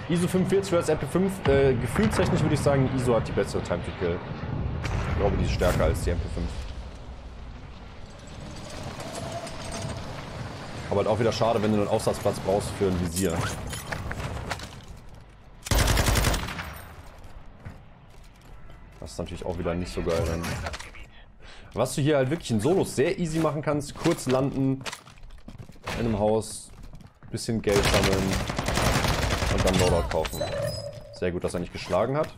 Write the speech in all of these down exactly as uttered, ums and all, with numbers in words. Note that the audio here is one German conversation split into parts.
I S O fünfundvierzig versus M P fünf. Äh, gefühlstechnisch würde ich sagen, I S O hat die bessere Time to Kill. Ich glaube, die ist stärker als die M P fünf. Aber halt auch wieder schade, wenn du einen Aufsatzplatz brauchst für ein Visier. Das ist natürlich auch wieder nicht so geil. Dann. Was du hier halt wirklich in Solos sehr easy machen kannst, kurz landen, in einem Haus, bisschen Geld sammeln und dann Loadout kaufen. Sehr gut, dass er nicht geschlagen hat.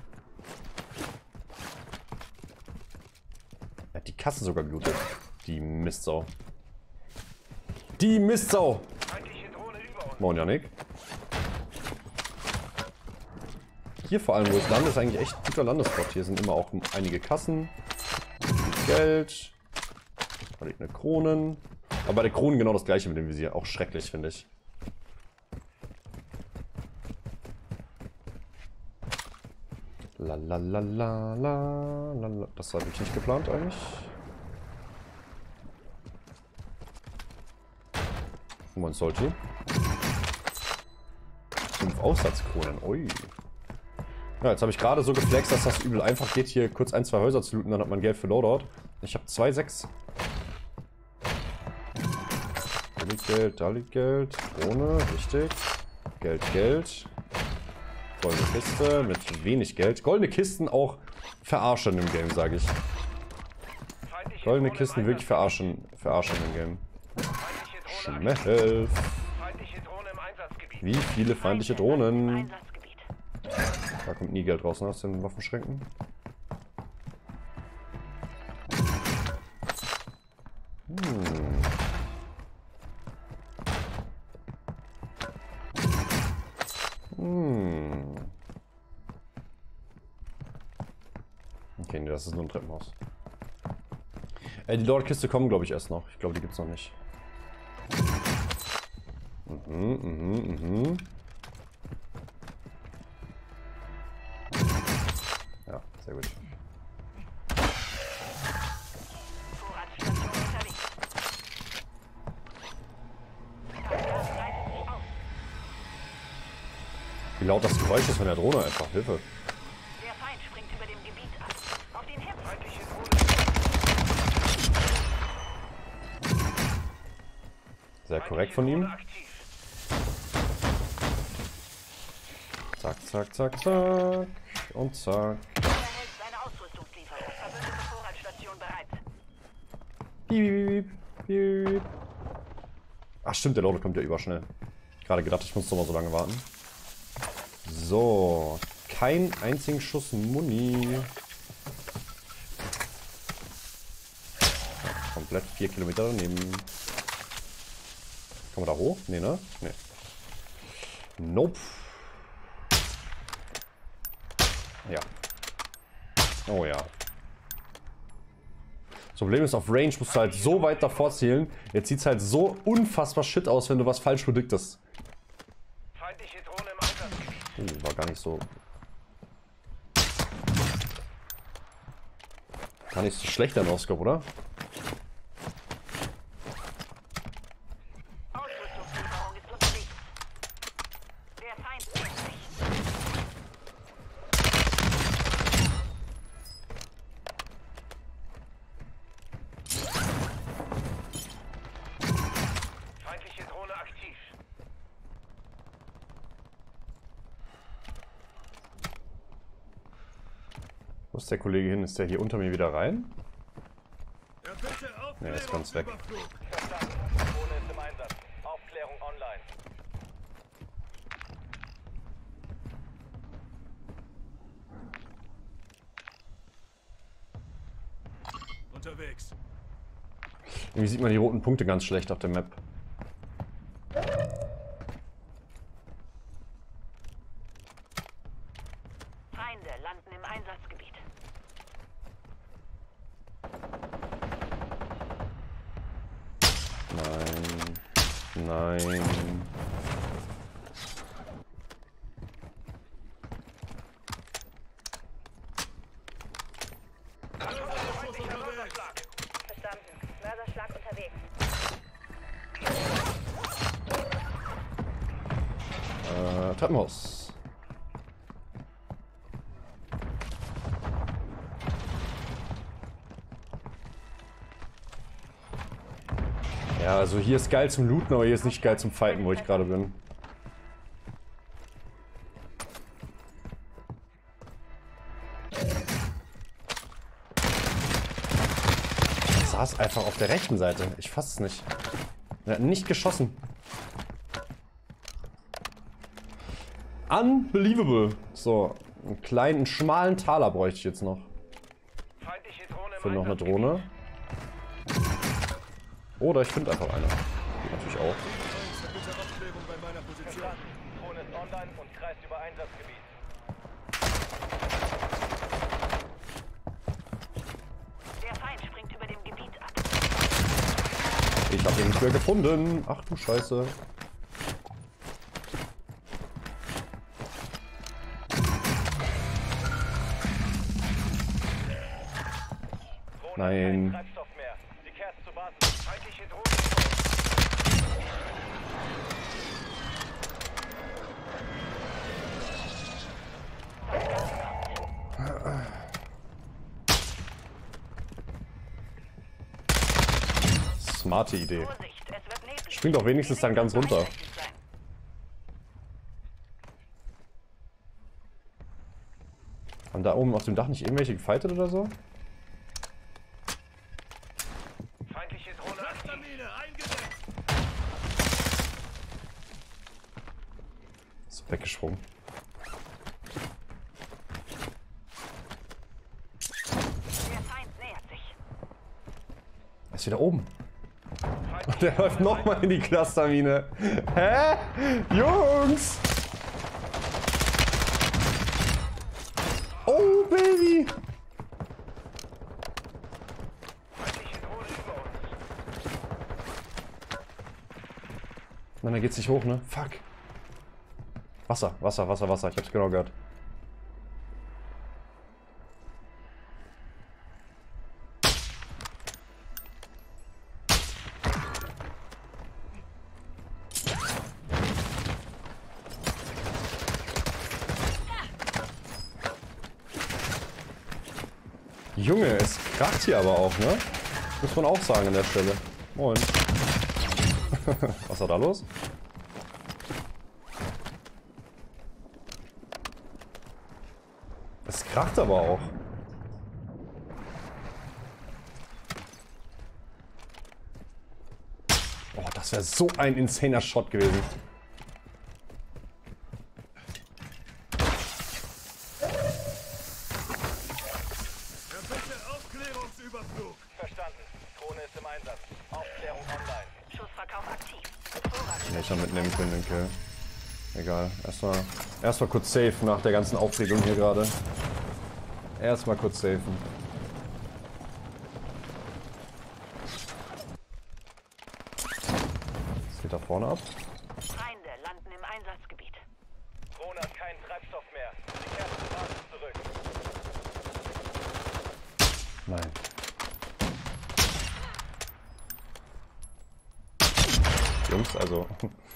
Er hat die Kasse sogar gelootet. Die Mistsau. Die Mistsau! Moin, Janik. Hier vor allem, wo ich lande, ist eigentlich echt ein guter Landespot. Hier sind immer auch einige Kassen. Geld. Da liegt eine Kronen. Aber bei der Kronen genau das gleiche mit dem Visier. Auch schrecklich, finde ich. Lalalala. Das habe ich nicht geplant eigentlich. Moin Solti. Fünf Aufsatzkronen. Ui. Ja, jetzt habe ich gerade so geflext, dass das übel einfach geht, hier kurz ein, zwei Häuser zu looten, dann hat man Geld für Loadout. Ich habe zwei, sechs. Da liegt Geld, da liegt Geld. Krone, richtig. Geld, Geld. Goldene Kiste mit wenig Geld. Goldene Kisten auch verarschen im Game, sage ich. Goldene Kisten wirklich verarschen, verarschen im Game. Schmelf. Wie viele feindliche Drohnen? Da kommt nie Geld raus, ne, aus den Waffenschränken. Hm. Hm. Okay, nee, das ist nur ein Treppenhaus. Äh, die Lord-Kiste kommen, glaube ich, erst noch. Ich glaube, die gibt's noch nicht. Mhm, mhm, mhm. Ja, sehr gut. Wie laut das Geräusch ist von der Drohne einfach. Hilfe. Der Feind springt über dem Gebiet ab. Auf den Herd. Sehr korrekt von ihm. Zack, zack, zack, zack. Und zack. Er hält seine Ausrüstungslieferung. Verbündete Vorratstation bereit. Piep, piep. Ach stimmt, der Loader kommt ja überschnell. Gerade gedacht, ich muss doch mal so lange warten. So. Kein einzigen Schuss Muni. Komplett vier Kilometer daneben. Kann man da hoch? Nee, ne? Nee. Nope. Ja. Oh ja. Das Problem ist, auf Range musst du halt so weit davor zielen. Jetzt sieht es halt so unfassbar shit aus, wenn du was falsch prediktest. Feindliche Drohne im Einsatzgebiet. Oh, war gar nicht so... Gar nicht so schlecht an Ausgabe, oder? Ausrüstungslieferung ist unterwegs. Der Feind nähert sich. Feindliche Drohne aktiv. Wo ist der Kollege hin? Ist der hier unter mir wieder rein? Ne, ist ganz weg. Verstanden. Drohne ist im Einsatz. Aufklärung online. Unterwegs. Irgendwie sieht man die roten Punkte ganz schlecht auf der Map. Feinde landen im Einsatzgebiet. Nein. Nein. Verstanden. Mörserschlag unterwegs. Äh, Treppenhaus. Ja, also hier ist geil zum Looten, aber hier ist nicht geil zum Fighten, wo ich gerade bin. Ich saß einfach auf der rechten Seite. Ich fass es nicht. Er hat nicht geschossen. Unbelievable. So, einen kleinen, schmalen Taler bräuchte ich jetzt noch. Für noch eine Drohne. Oder ich finde einfach eine. Geht natürlich auch. Drohne ist online und kreist über Einsatzgebiet. Der Feind springt über dem Gebiet ab. Ich habe ihn nicht mehr gefunden. Ach du Scheiße. Nein. Treibstoff mehr. Sie kehrt zur Basis. Feindliche Drohne. Smarte Idee. Vorsicht, es wird neblig. Spring doch wenigstens dann ganz runter. Haben da oben auf dem Dach nicht irgendwelche gefightet oder so? Feindliche Drohne aktiv. Clustermine eingedeckt. Ist weggesprungen. Der Feind nähert sich. Er ist wieder oben. Und der läuft nochmal in die Clustermine. Hä? Jungs! Oh, Baby! Feindliche Drohne über uns. Nein, da geht's nicht hoch, ne? Fuck. Wasser, Wasser, Wasser, Wasser. Ich hab's genau gehört. Junge, es kracht hier aber auch, ne? Muss man auch sagen an der Stelle. Moin. Was war da los? Es kracht aber auch. Oh, das wäre so ein insaner Shot gewesen. Bitte Aufklärungsüberflug. Verstanden. Drohne ist im Einsatz. Aufklärung online. Schussverkauf aktiv. Vorrat. Ja, ich habe mitnehmen können, den Kill. Egal. Erstmal erstmal kurz safe nach der ganzen Aufregung hier gerade. Erstmal kurz safen. Was geht da vorne ab? Feinde landen im Einsatzgebiet. Drohne hat keinen Treibstoff mehr. Sie kehrt zur Basis zurück. Nein. Jungs, also.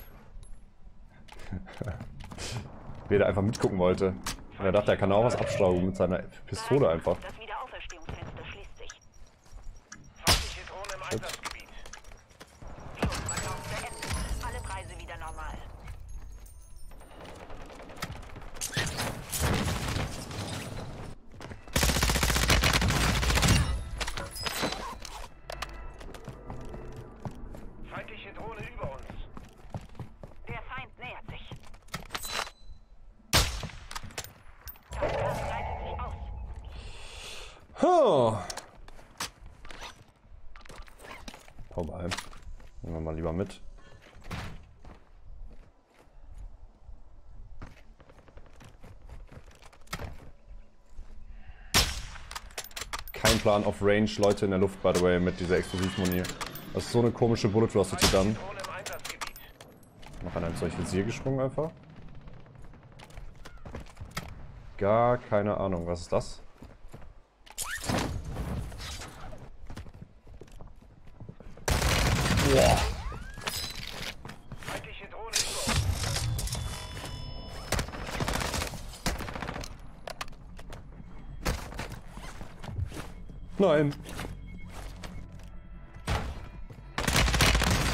Wer da einfach mitgucken wollte. Und er dachte, er kann auch was abstauben mit seiner Pistole einfach. Das Wiederauferstehungsfenster schließt sich. Feindliche Drohne im Einsatzgebiet. Schussverkauf beendet. Alle Preise wieder normal. Feindliche Drohne über uns. Der Feind nähert sich. Das Gas breitet sich aus. Huh. Vorbei. Nehmen wir mal lieber mit. Kein Plan auf Range, Leute in der Luft, by the way, mit dieser Explosivmuni. Das ist so eine komische Bullet Velocity dann. Drohne im Einsatzgebiet. Noch einer ins solche Visier gesprungen einfach. Gar keine Ahnung, was ist das? Boah. Feindliche Drohne über uns. Nein.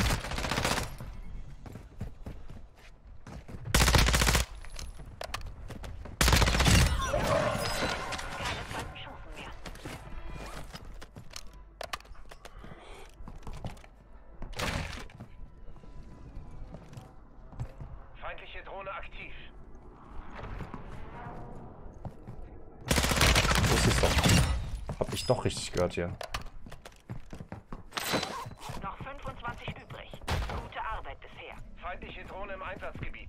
Feindliche Drohne aktiv. Das ist doch. Hab ich doch richtig gehört hier. Noch fünfundzwanzig übrig. Gute Arbeit bisher. Feindliche Drohne im Einsatzgebiet.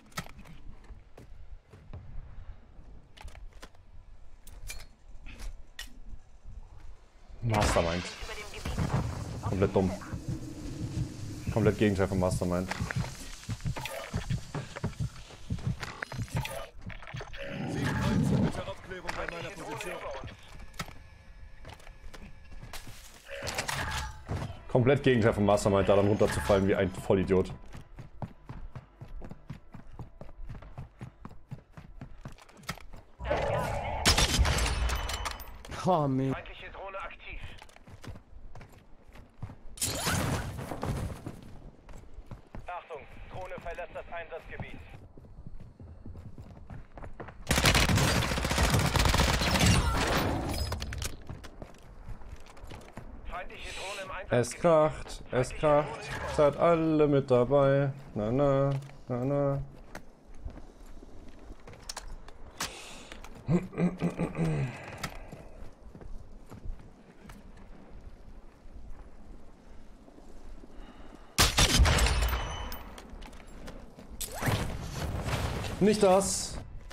Mastermind. Über dem Gebiet. Komplett dumm. Komplett Gegenteil vom Mastermind. sieben eins, bitte Aufklärung bei meiner Feindliche Drohne Position. über uns. Komplett Gegenteil vom Mastermind, da dann runterzufallen wie ein Vollidiot. Oh, man. Feindliche Drohne aktiv. Achtung, Drohne verlässt das Einsatzgebiet. Feindliche Drohne im Es Einsatzgebiet. kracht, es kracht. Seid alle mit dabei. Na na, na na. Nicht das.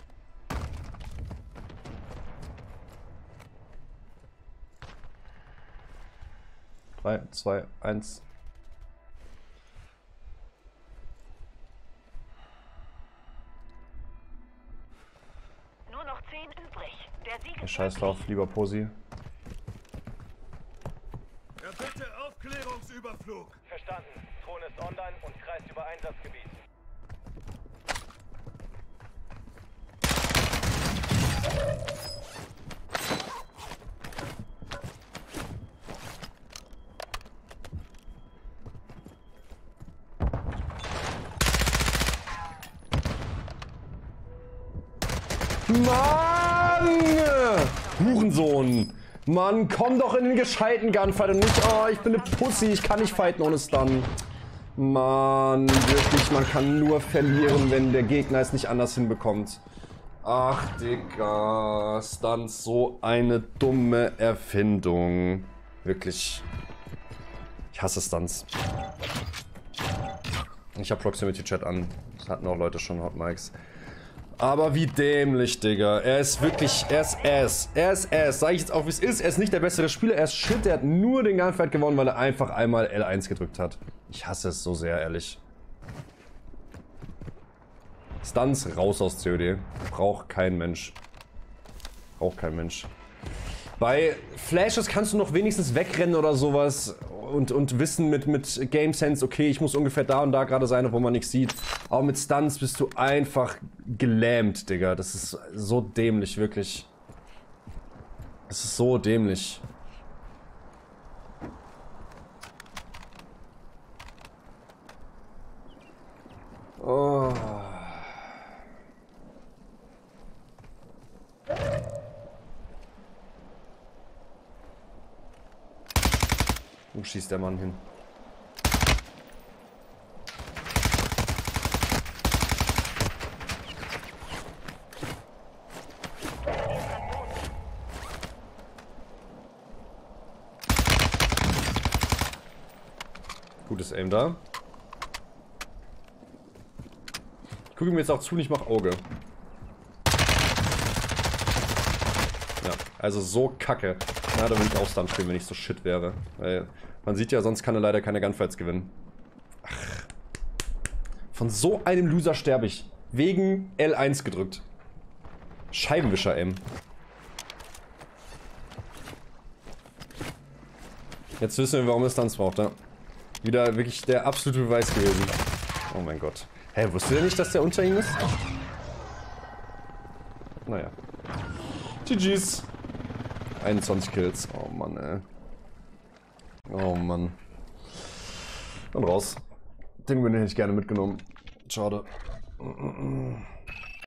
Drei, zwei, eins. Nur noch zehn übrig. Der Sieg Der ist Scheißlauf, lieber Posi. Erbitte Aufklärungsüberflug. Verstanden. Drohne ist online und kreist über Einsatzgebiet. Mann! Hurensohn! Mann, komm doch in den gescheiten Gunfight und nicht, oh, ich bin eine Pussy, ich kann nicht fighten ohne Stun. Mann, wirklich, man kann nur verlieren, wenn der Gegner es nicht anders hinbekommt. Ach, Digga, Stunts, so eine dumme Erfindung. Wirklich. Ich hasse Stunts. Ich hab Proximity Chat an. Das hatten auch Leute schon, Hot Mics. Aber wie dämlich, Digga. Er ist wirklich, er ist ass. Er ist ass. Sag ich jetzt auch, wie es ist. Er ist nicht der bessere Spieler. Er ist shit. Er hat nur den Gunfight gewonnen, weil er einfach einmal L eins gedrückt hat. Ich hasse es so sehr, ehrlich. Stunts raus aus C O D. Braucht kein Mensch. Braucht kein Mensch. Bei Flashes kannst du noch wenigstens wegrennen oder sowas und, und wissen mit, mit Game Sense, okay, ich muss ungefähr da und da gerade sein, wo man nichts sieht. Aber mit Stunts bist du einfach gelähmt, Digga. Das ist so dämlich, wirklich. Das ist so dämlich. Oh. Wo schießt der Mann hin? Gutes Aim da. Ich gucke mir jetzt auch zu und ich mach Auge. Ja, also so kacke. Na, da würde ich auch Stun spielen, wenn ich so shit wäre. Weil man sieht ja, sonst kann er leider keine Gunfights gewinnen. Ach. Von so einem Loser sterbe ich. Wegen L eins gedrückt. Scheibenwischer-Aim. Jetzt wissen wir, warum er Stunts braucht, ja. Wieder wirklich der absolute Beweis gewesen. Oh mein Gott. Hä, hey, wusste der nicht, dass der unter ihm ist? Naja. G G's. einundzwanzig Kills. Oh Mann, ey. Oh Mann. Und raus. Den bin ich gerne mitgenommen. Schade.